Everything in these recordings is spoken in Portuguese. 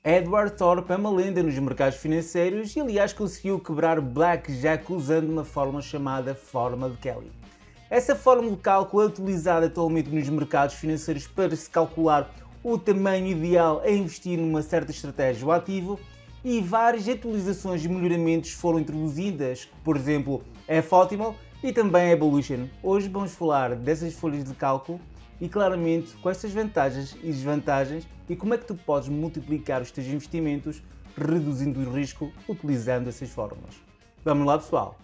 Edward Thorpe é uma lenda nos mercados financeiros e, aliás, conseguiu quebrar blackjack usando uma fórmula chamada Fórmula de Kelly. Essa fórmula de cálculo é utilizada atualmente nos mercados financeiros para se calcular o tamanho ideal a investir numa certa estratégia ou ativo, e várias atualizações e melhoramentos foram introduzidas, por exemplo, a F-Optimal e também a Evolution. Hoje vamos falar dessas folhas de cálculo e claramente com estas vantagens e desvantagens e como é que tu podes multiplicar os teus investimentos reduzindo o risco utilizando essas fórmulas. Vamos lá, pessoal!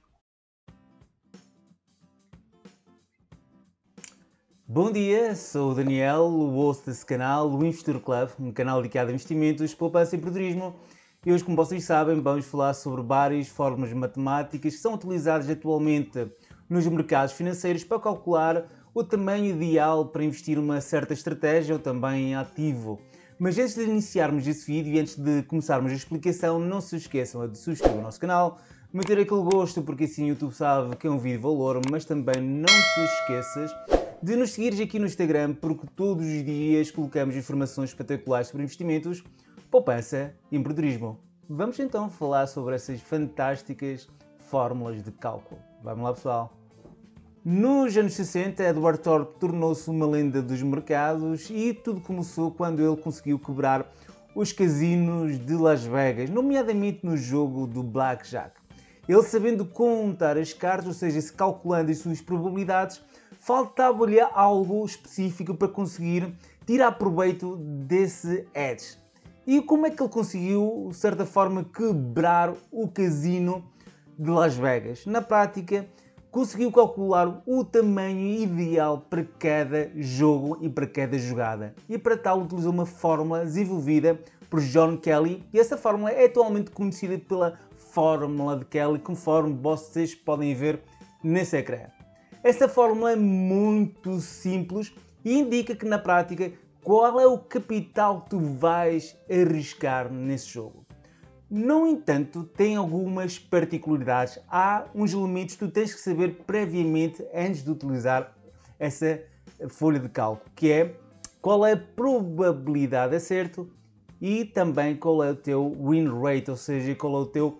Bom dia, sou o Daniel, o host desse canal, o Investor Club, um canal dedicado a investimentos, poupança e empreendedorismo. E hoje, como vocês sabem, vamos falar sobre várias fórmulas matemáticas que são utilizadas atualmente nos mercados financeiros para calcular o tamanho ideal para investir numa certa estratégia ou também em ativo. Mas antes de iniciarmos esse vídeo e antes de começarmos a explicação, não se esqueçam de subscrever o nosso canal, meter aquele gosto porque assim o YouTube sabe que é um vídeo de valor, mas também não te esqueças de nos seguires aqui no Instagram porque todos os dias colocamos informações espetaculares sobre investimentos, poupança e empreendedorismo. Vamos então falar sobre essas fantásticas fórmulas de cálculo. Vamos lá, pessoal! Nos anos 60, Edward Thorpe tornou-se uma lenda dos mercados e tudo começou quando ele conseguiu quebrar os casinos de Las Vegas, nomeadamente no jogo do Blackjack. Ele, sabendo contar as cartas, ou seja, se calculando as suas probabilidades, faltava-lhe algo específico para conseguir tirar proveito desse edge. E como é que ele conseguiu, de certa forma, quebrar o casino de Las Vegas? Na prática, conseguiu calcular o tamanho ideal para cada jogo e para cada jogada. E para tal utilizou uma fórmula desenvolvida por John Kelly e essa fórmula é atualmente conhecida pela Fórmula de Kelly, conforme vocês podem ver nesse ecrã. Essa fórmula é muito simples e indica que na prática qual é o capital que tu vais arriscar nesse jogo. No entanto, tem algumas particularidades. Há uns elementos que tu tens que saber previamente antes de utilizar essa folha de cálculo, que é qual é a probabilidade de acerto e também qual é o teu win rate, ou seja, qual é o teu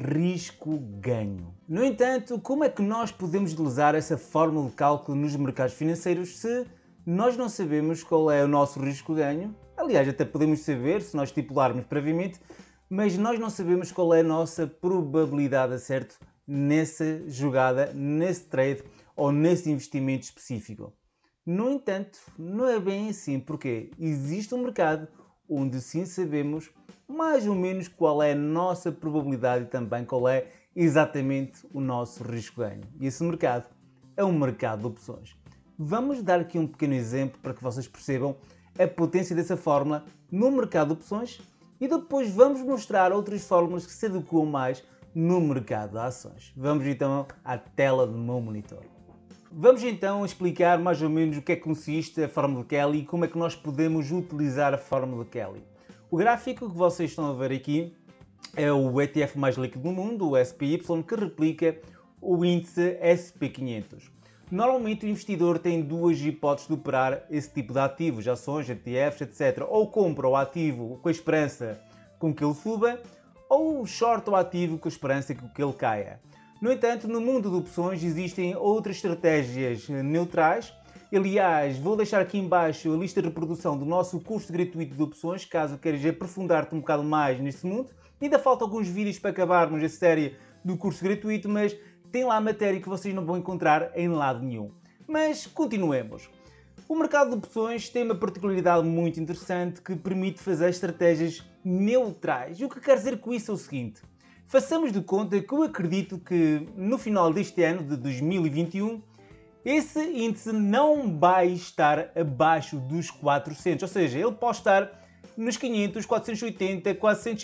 risco-ganho. No entanto, como é que nós podemos utilizar essa fórmula de cálculo nos mercados financeiros se nós não sabemos qual é o nosso risco-ganho? Aliás, até podemos saber se nós estipularmos previamente, mas nós não sabemos qual é a nossa probabilidade de acerto nessa jogada, nesse trade ou nesse investimento específico. No entanto, não é bem assim, porque existe um mercado onde sim sabemos mais ou menos qual é a nossa probabilidade e também qual é exatamente o nosso risco-ganho. E esse mercado é um mercado de opções. Vamos dar aqui um pequeno exemplo para que vocês percebam a potência dessa fórmula no mercado de opções e depois vamos mostrar outras fórmulas que se adequam mais no mercado de ações. Vamos então à tela do meu monitor. Vamos então explicar mais ou menos o que é que consiste a fórmula de Kelly e como é que nós podemos utilizar a fórmula de Kelly. O gráfico que vocês estão a ver aqui é o ETF mais líquido do mundo, o SPY, que replica o índice SP500. Normalmente o investidor tem duas hipóteses de operar esse tipo de ativos, ações, ETFs, etc. Ou compra o ativo com a esperança com que ele suba, ou short o ativo com a esperança que ele caia. No entanto, no mundo de opções existem outras estratégias neutrais. Aliás, vou deixar aqui em baixo a lista de reprodução do nosso curso gratuito de opções, caso queiras aprofundar-te um bocado mais neste mundo. Ainda faltam alguns vídeos para acabarmos a série do curso gratuito, mas tem lá matéria que vocês não vão encontrar em lado nenhum. Mas continuemos. O mercado de opções tem uma particularidade muito interessante que permite fazer estratégias neutrais. E o que quer dizer com isso é o seguinte. Façamos de conta que eu acredito que no final deste ano, de 2021, esse índice não vai estar abaixo dos 400. Ou seja, ele pode estar nos 500, 480,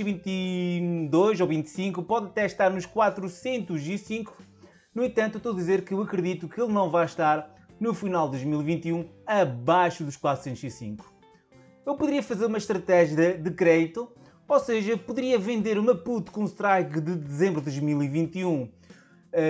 422 ou 25, pode até estar nos 405. No entanto, eu estou a dizer que eu acredito que ele não vai estar no final de 2021 abaixo dos 405. Eu poderia fazer uma estratégia de crédito, ou seja, poderia vender uma put com strike de dezembro de 2021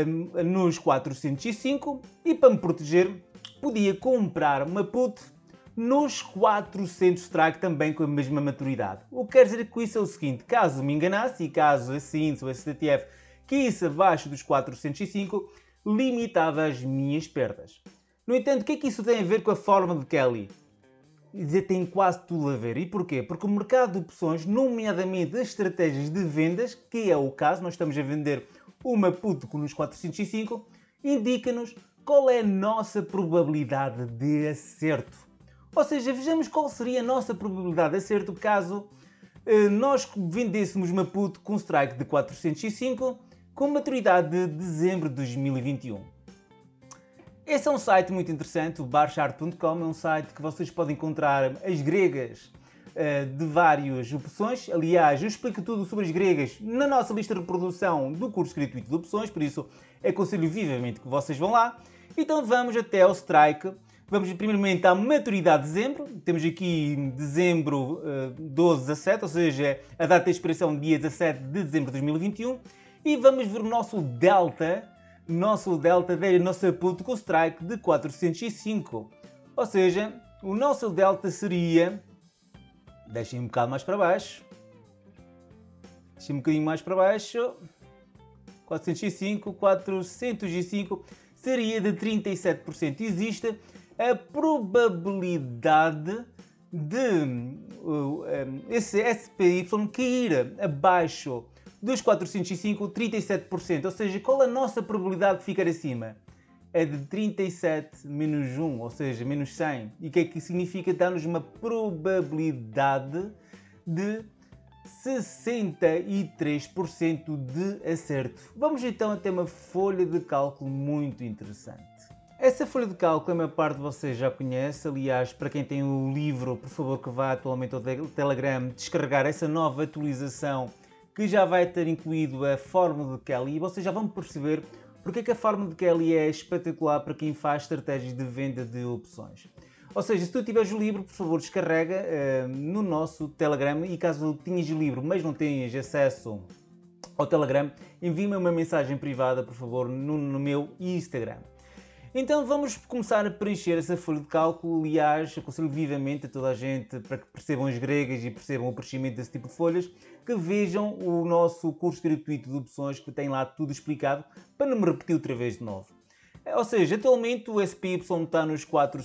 nos 405 e para me proteger podia comprar uma put nos 400 strike também com a mesma maturidade. O que quer dizer com isso é o seguinte: caso me enganasse e caso a CINS ou a STTF caísse abaixo dos 405, limitava as minhas perdas. No entanto, o que é que isso tem a ver com a fórmula de Kelly? Tem quase tudo a ver. E porquê? Porque o mercado de opções, nomeadamente as estratégias de vendas, que é o caso, nós estamos a vender uma put nos 405, indica-nos qual é a nossa probabilidade de acerto. Ou seja, vejamos qual seria a nossa probabilidade de acerto caso nós vendêssemos uma put com strike de 405 com maturidade de dezembro de 2021. Esse é um site muito interessante, o barchart.com, é um site que vocês podem encontrar as gregas de várias opções. Aliás, eu explico tudo sobre as gregas na nossa lista de reprodução do curso gratuito de opções, por isso aconselho vivamente que vocês vão lá. Então vamos até ao strike. Vamos primeiramente à maturidade de dezembro. Temos aqui dezembro 12-17, ou seja, a data de expiração dia 17 de dezembro de 2021. E vamos ver o nosso delta da nossa put com strike de 405. Ou seja, o nosso delta seria... Deixem um bocado mais para baixo. Deixem um bocadinho mais para baixo. 405 seria de 37%. Existe a probabilidade de esse SPY cair abaixo dos 405, 37%. Ou seja, qual a nossa probabilidade de ficar acima? É de 37 menos 1, ou seja, menos 100. E o que é que significa? Dá-nos uma probabilidade de 63% de acerto. Vamos então até uma folha de cálculo muito interessante. Essa folha de cálculo a maior parte de vocês já conhece. Aliás, para quem tem o livro, por favor que vá atualmente ao Telegram descarregar essa nova atualização que já vai ter incluído a fórmula de Kelly e vocês já vão perceber porque é que a fórmula de Kelly é espetacular para quem faz estratégias de venda de opções. Ou seja, se tu tiveres o livro, por favor, descarrega no nosso Telegram e caso tenhas o livro, mas não tenhas acesso ao Telegram, envie-me uma mensagem privada, por favor, no meu Instagram. Então vamos começar a preencher essa folha de cálculo. Aliás, aconselho vivamente a toda a gente, para que percebam as gregas e percebam o preenchimento desse tipo de folhas, que vejam o nosso curso gratuito de opções, que tem lá tudo explicado, para não me repetir outra vez de novo. Ou seja, atualmente o SPY está nos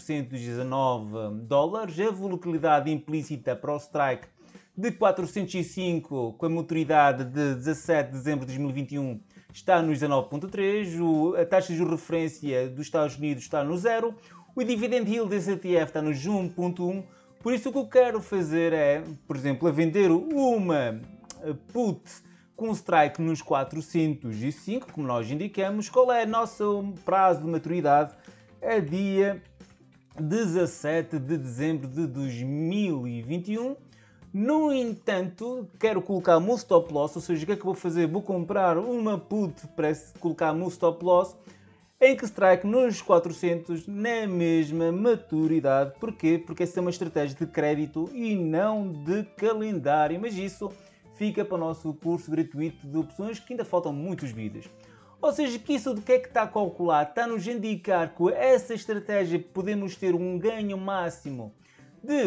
419 dólares, a volatilidade implícita para o strike de 405 com a maturidade de 17 de dezembro de 2021 está nos 19.3, a taxa de juros de referência dos Estados Unidos está no 0, o dividend yield desse ETF está nos 1.1, por isso o que eu quero fazer é, por exemplo, a vender uma put com strike nos 405, como nós indicamos. Qual é o nosso prazo de maturidade? É dia 17 de dezembro de 2021. No entanto, quero colocar o meu stop loss, ou seja, o que é que vou fazer? Vou comprar uma put para colocar o meu stop loss em que strike nos 400 na mesma maturidade. Porquê? Porque essa é uma estratégia de crédito e não de calendário, mas isso fica para o nosso curso gratuito de opções, que ainda faltam muitos vídeos. Ou seja, que isso do que é que está a calcular? Está-nos a indicar que com essa estratégia podemos ter um ganho máximo de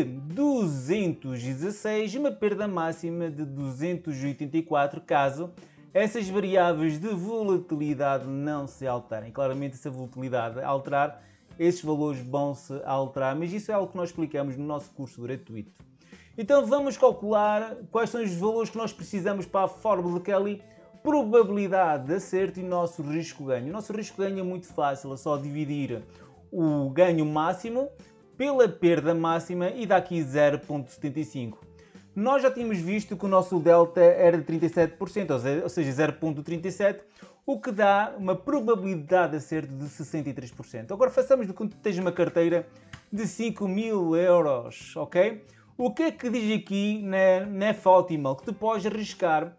216 e uma perda máxima de 284 caso essas variáveis de volatilidade não se alterem. Claramente, se a volatilidade alterar, esses valores vão se alterar, mas isso é algo que nós explicamos no nosso curso gratuito. Então vamos calcular quais são os valores que nós precisamos para a fórmula de Kelly, probabilidade de acerto e nosso risco-ganho. O nosso risco-ganho é muito fácil, é só dividir o ganho máximo pela perda máxima e dá aqui 0.75. Nós já tínhamos visto que o nosso delta era de 37%, ou seja, 0.37, o que dá uma probabilidade de acerto de 63%. Agora façamos de conta que tens uma carteira de 5.000 euros, ok? O que é que diz aqui na Optimal? Que tu podes arriscar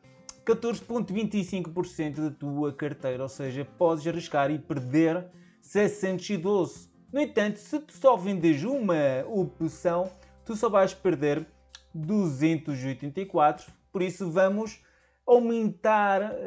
14.25% da tua carteira, ou seja, podes arriscar e perder 612. No entanto, se tu só vendes uma opção, tu só vais perder 284, por isso vamos aumentar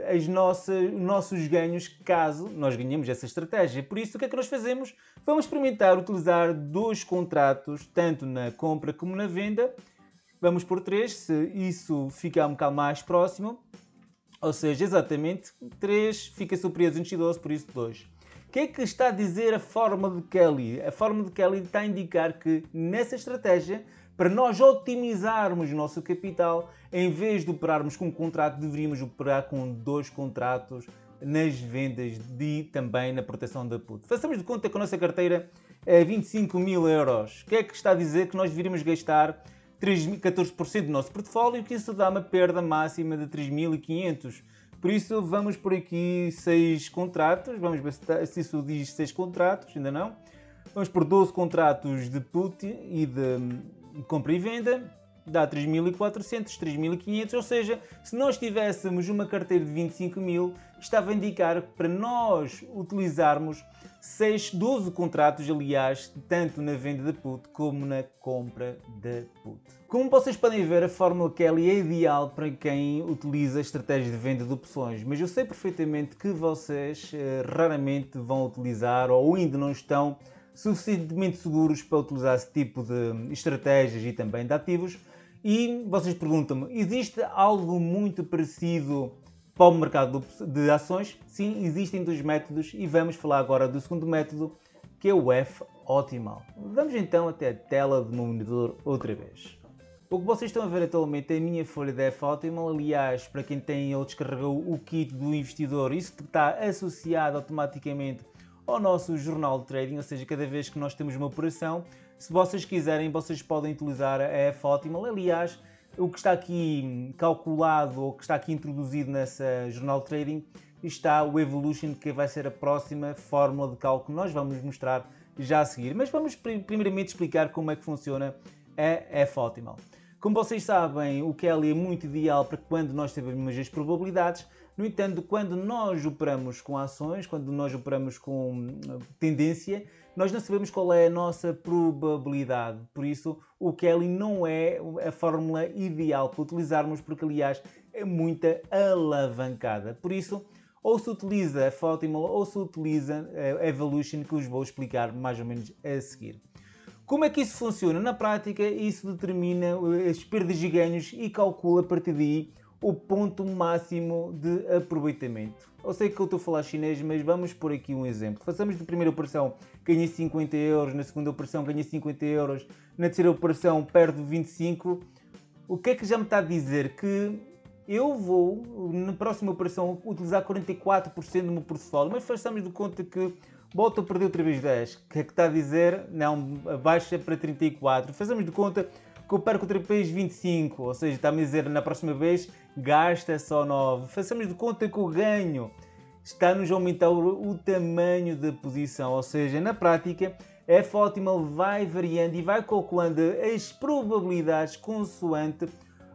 os nossos ganhos caso nós ganhemos essa estratégia. Por isso, o que é que nós fazemos? Vamos experimentar utilizar 2 contratos, tanto na compra como na venda. Vamos por 3, se isso ficar um bocado mais próximo. Ou seja, exatamente 3 fica superior a 212, por isso 2. O que é que está a dizer a fórmula de Kelly? A fórmula de Kelly está a indicar que nessa estratégia, para nós otimizarmos o nosso capital, em vez de operarmos com um contrato, deveríamos operar com 2 contratos nas vendas e também na proteção da put. Façamos de conta que a nossa carteira é 25 mil euros. O que é que está a dizer? Que nós deveríamos gastar 14% do nosso portfólio, que isso dá uma perda máxima de 3.500. Por isso vamos por aqui 6 contratos, vamos ver se isso diz 6 contratos, ainda não. Vamos por 12 contratos de put e de compra e venda, dá 3.400, 3.500, ou seja, se nós tivéssemos uma carteira de 25 mil, estava a indicar para nós utilizarmos 12 contratos, aliás, tanto na venda de put como na compra de put. Como vocês podem ver, a fórmula Kelly é ideal para quem utiliza estratégias de venda de opções, mas eu sei perfeitamente que vocês raramente vão utilizar ou ainda não estão suficientemente seguros para utilizar esse tipo de estratégias e também de ativos. E vocês perguntam-me, existe algo muito parecido para o mercado de ações? Sim, existem 2 métodos e vamos falar agora do segundo método, que é o F-Optimal. Vamos então até a tela do meu monitor outra vez. O que vocês estão a ver atualmente é a minha folha de F-Optimal. Aliás, para quem tem ou descarregou o kit do investidor, isso está associado automaticamente ao nosso jornal de trading, ou seja, cada vez que nós temos uma operação, se vocês quiserem, vocês podem utilizar a F-Optimal. Aliás, o que está aqui calculado ou que está aqui introduzido nessa jornal de trading está o Evolution, que vai ser a próxima fórmula de cálculo que nós vamos mostrar já a seguir. Mas vamos primeiramente explicar como é que funciona a F-Optimal. Como vocês sabem, o Kelly é muito ideal para quando nós temos as probabilidades. No entanto, quando nós operamos com ações, quando nós operamos com tendência, nós não sabemos qual é a nossa probabilidade. Por isso, o Kelly não é a fórmula ideal para utilizarmos, porque, aliás, é muito alavancada. Por isso, ou se utiliza a F-Optimal ou se utiliza a Evolution, que os vou explicar mais ou menos a seguir. Como é que isso funciona? Na prática, isso determina as perdas e ganhos e calcula a partir daí o ponto máximo de aproveitamento. Eu sei que eu estou a falar chinês, mas vamos por aqui um exemplo. Façamos na primeira operação, ganhei 50 euros, na segunda operação ganhei 50 euros, na terceira operação perdo 25. O que é que já me está a dizer? Que eu vou, na próxima operação, utilizar 44% do meu portfólio, mas façamos de conta que volto a perder outra vez 10. O que é que está a dizer? Não, baixa para 34. Fazemos de conta que eu perco outra vez 25, ou seja, está-me a dizer na próxima vez gasta só 9. Façamos de conta que o ganho está-nos a aumentar o tamanho da posição, ou seja, na prática a F-Optimal vai variando e vai calculando as probabilidades consoante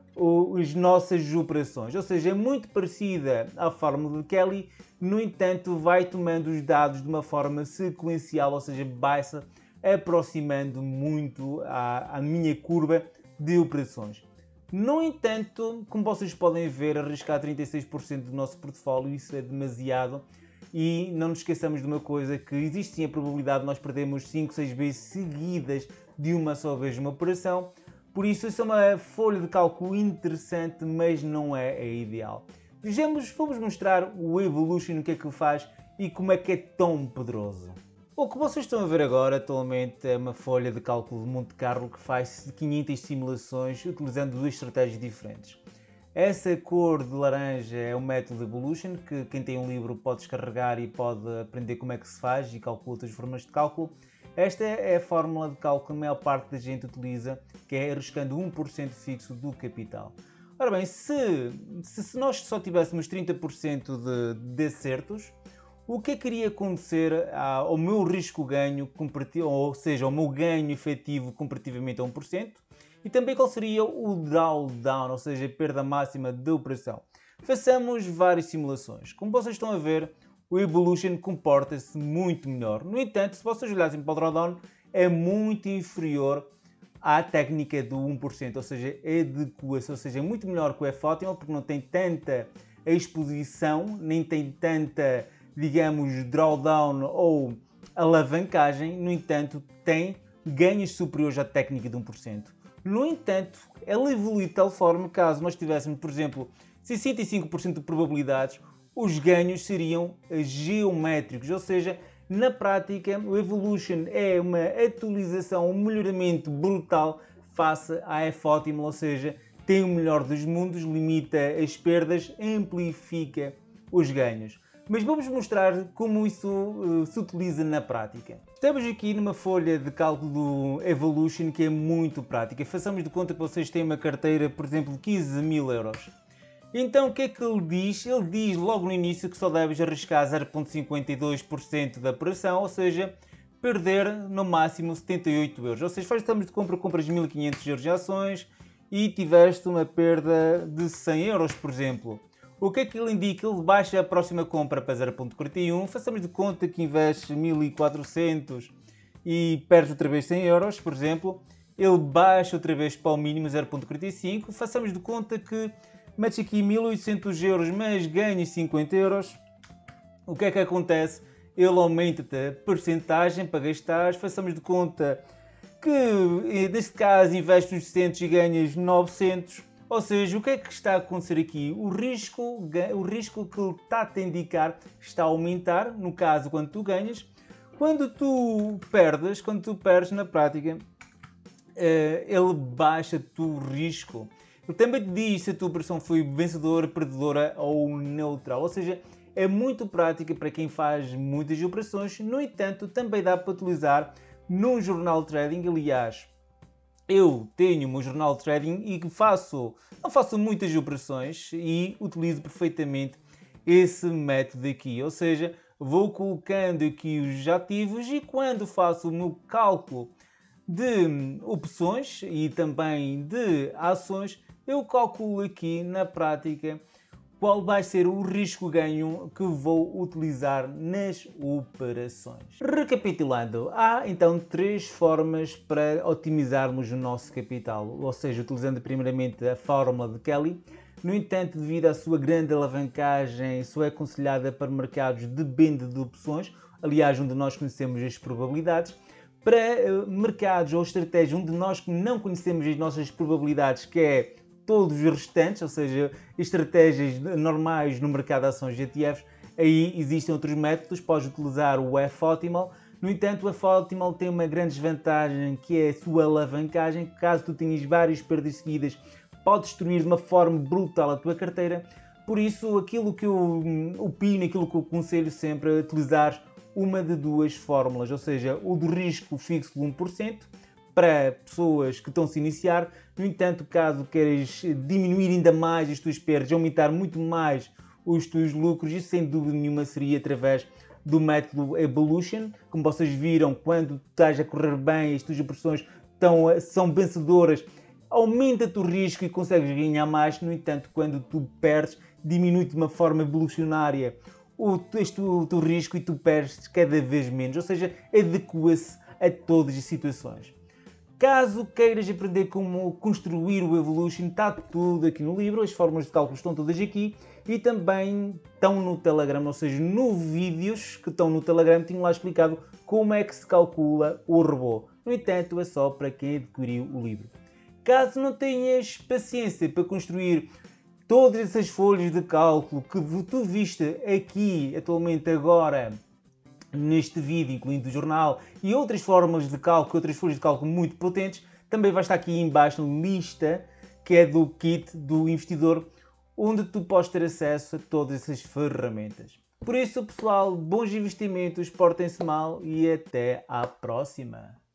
as nossas operações, ou seja, é muito parecida à fórmula de Kelly, no entanto vai tomando os dados de uma forma sequencial, ou seja, vai-se aproximando muito à minha curva de operações. No entanto, como vocês podem ver, arriscar 36% do nosso portfólio, isso é demasiado. E não nos esqueçamos de uma coisa, que existe sim a probabilidade de nós perdermos 5, 6 vezes seguidas de uma só vez uma operação. Por isso, isso é uma folha de cálculo interessante, mas não é a ideal. Vamos mostrar o Evolution, o que é que faz e como é que é tão poderoso. O que vocês estão a ver agora atualmente é uma folha de cálculo de Monte Carlo que faz 500 simulações utilizando 2 estratégias diferentes. Essa cor de laranja é o método Evolution, que quem tem um livro pode descarregar e pode aprender como é que se faz e calcula outras formas de cálculo. Esta é a fórmula de cálculo que a maior parte da gente utiliza, que é arriscando 1% fixo do capital. Ora bem, se nós só tivéssemos 30% de acertos, o que é que iria acontecer ao meu risco-ganho, ou seja, ao meu ganho efetivo comparativamente a 1%? E também qual seria o drawdown, ou seja, a perda máxima da operação? Façamos várias simulações. Como vocês estão a ver, o Evolution comporta-se muito melhor. No entanto, se vocês olhassem para o drawdown, é muito inferior à técnica do 1%, ou seja, adequa-se, ou seja, é muito melhor que o F-Optimal porque não tem tanta exposição, nem tem tanta, digamos, drawdown ou alavancagem, no entanto, tem ganhos superiores à técnica de 1%. No entanto, ela evolui de tal forma que caso nós tivéssemos, por exemplo, 65% de probabilidades, os ganhos seriam geométricos, ou seja, na prática, o Evolution é uma atualização, um melhoramento brutal face à F-Optimal, ou seja, tem o melhor dos mundos, limita as perdas, amplifica os ganhos. Mas vamos mostrar como isso se utiliza na prática. Estamos aqui numa folha de cálculo do Evolution que é muito prática. Façamos de conta que vocês têm uma carteira, por exemplo, de 15.000 euros. Então o que é que ele diz? Ele diz logo no início que só deves arriscar 0,52% da operação, ou seja, perder no máximo 78 euros. Ou seja, fazemos de compras 1.500 euros em ações e tiveste uma perda de 100 euros, por exemplo. O que é que ele indica? Ele baixa a próxima compra para 0,41, façamos de conta que investes 1.400 e perdes outra vez 100 euros, por exemplo. Ele baixa outra vez para o mínimo 0,45, façamos de conta que metes aqui 1.800 euros, mas ganhas 50 euros. O que é que acontece? Ele aumenta-te a percentagem para gastar. Façamos de conta que, neste caso, investes 800 e ganhas 900. Ou seja, o que é que está a acontecer aqui? O risco que ele está-te a indicar está a aumentar, no caso, quando tu ganhas. Quando tu perdes na prática, ele baixa-te o risco. Ele também te diz se a tua operação foi vencedora, perdedora ou neutral. Ou seja, é muito prática para quem faz muitas operações. No entanto, também dá para utilizar num jornal de trading. Aliás, eu tenho o meu jornal de trading e não faço muitas operações e utilizo perfeitamente esse método aqui. Ou seja, vou colocando aqui os ativos e quando faço o meu cálculo de opções e também de ações, eu calculo aqui na prática qual vai ser o risco-ganho que vou utilizar nas operações. Recapitulando, há então 3 formas para otimizarmos o nosso capital, ou seja, utilizando primeiramente a fórmula de Kelly. No entanto, devido à sua grande alavancagem, só é aconselhada para mercados de venda de opções, aliás, onde nós conhecemos as probabilidades. Para mercados ou estratégias onde nós não conhecemos as nossas probabilidades, que é todos os restantes, ou seja, estratégias normais no mercado de ações de ETFs, aí existem outros métodos, podes utilizar o F-Optimal. No entanto, o F-Optimal tem uma grande desvantagem, que é a sua alavancagem. Caso tu tenhas várias perdas seguidas, pode destruir de uma forma brutal a tua carteira. Por isso, aquilo que eu opino, aquilo que eu aconselho sempre é utilizar uma de 2 fórmulas, ou seja, o do risco fixo de 1%, para pessoas que estão a se iniciar. No entanto, caso queiras diminuir ainda mais as tuas perdas, aumentar muito mais os teus lucros, isso sem dúvida nenhuma seria através do método Evolution. Como vocês viram, quando estás a correr bem, as tuas operações são vencedoras, aumenta-te o risco e consegues ganhar mais. No entanto, quando tu perdes, diminui de uma forma evolucionária o teu risco e tu perdes cada vez menos, ou seja, adequa-se a todas as situações. Caso queiras aprender como construir o Evolution, está tudo aqui no livro, as fórmulas de cálculo estão todas aqui e também estão no Telegram, ou seja, no vídeos que estão no Telegram tenho lá explicado como é que se calcula o robô. No entanto, é só para quem adquiriu o livro. Caso não tenhas paciência para construir todas essas folhas de cálculo que tu viste aqui atualmente agora neste vídeo, incluindo o jornal e outras formas de cálculo, outras folhas de cálculo muito potentes, também vai estar aqui em baixo na lista que é do kit do investidor, onde tu podes ter acesso a todas essas ferramentas. Por isso, pessoal, bons investimentos, portem-se mal e até à próxima!